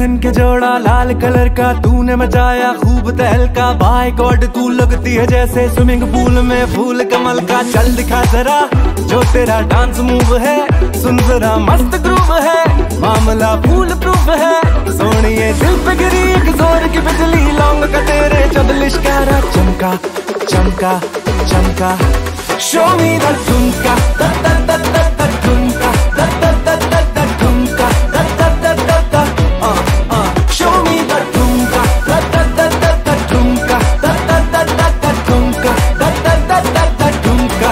पहन के जोड़ा लाल कलर का तूने मचाया खूब तहलका। बाय गॉड तू लगती है जैसे स्विमिंग पूल में फूल कमल का। चल दिखा जरा जो तेरा डांस मूव है, सुन जरा मस्त ग्रूव है, मामला फूल प्रूफ है। सोनिए दिल पे गिरी एक जोर की बिजली, लौंग का तेरे जब लिश्कारा चमका चमका चमका। शो मी द ठुमका द द द द द ठुमका द द द द द ठुमका द द द द द। शो मी द ठुमका द द द द द ठुमका द द द द द ठुमका द द द द द ठुमका।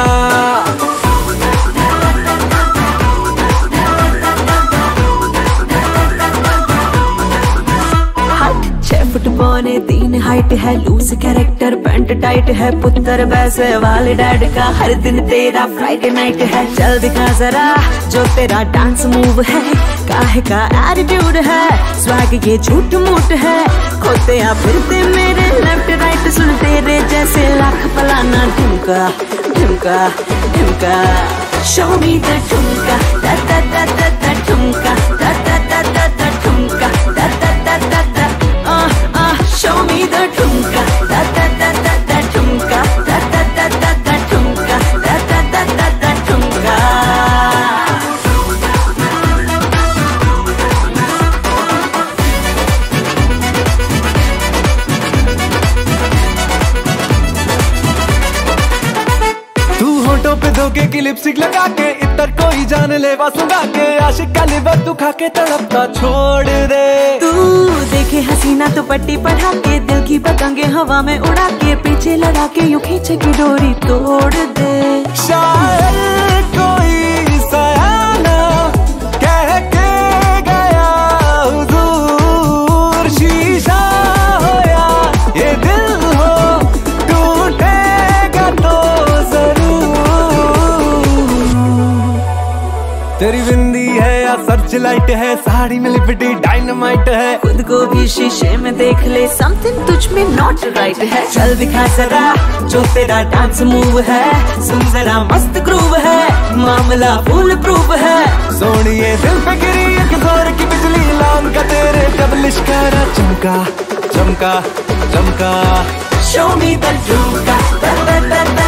6 फुट पौने 3 हाइट है, लूज कैरेक्टर पैंट टाइट है, पुत्र वैसे वाले डैड का। हर दिन तेरा फ्राइडे नाइट है, चल दिखा जरा जो तेरा डांस मूव है। काहे का एटीट्यूड है, स्वैग ये झूठ मूठ है। खोते या फिरते मेरे लेफ्ट राइट, सुन तेरे जैसे लाख पलाना ढुमका ढुमका ढुमका। शो मी द ठुमका दा दा दा दा दा ठुमका दा दा दा दा दा ठुमका दा दा दा दा दा। Show me the ठुमका da da da da da ठुमका da da da da da ठुमका da da da da da ठुमका। तू होठों पे धोखे की लिपस्टिक लगा के, इतर कोई जान ले सुगा के। आशिक का लिवर तू खा के तड़पता छोड़ दे। तू देखे हसीना तो पट्टी पढ़ा के, दिल की पतंगे हवा में उड़ा के, पीछे लगा के यूं खींचे की डोरी तोड़ दे। शायर कोई सयाना कह के गया हुजूर, शीशा हो या ये दिल हो टूटेगा तो जरूर। तेरी बिंदी है या सर्च लाइट है, साड़ी में लिपटी डायनामाइट है। खुद को भी शीशे में देख ले, समथिंग तुझ में नॉट राइट है। चल दिखा जरा जो तेरा डांस मूव है, सुन जरा मस्त ग्रूव है, मामला फुल प्रूफ है। सोनिए दिल पे गिरी एक जोर की बिजली, लौंग का तेरे जब लिश्कारा चमका चमका चमका। शो मी द ठुमका दा दा दा दा